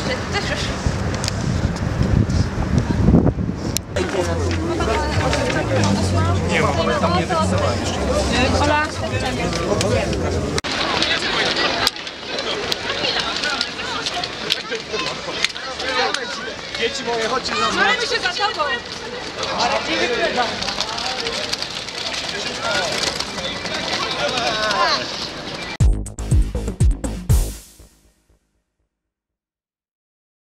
Też już. Nie ma, ale tam nie wypisała jeszcze. Ola. Dzieci moje, chodźcie za mną. Trzymajmy się za tobą. Ale nie wypływa.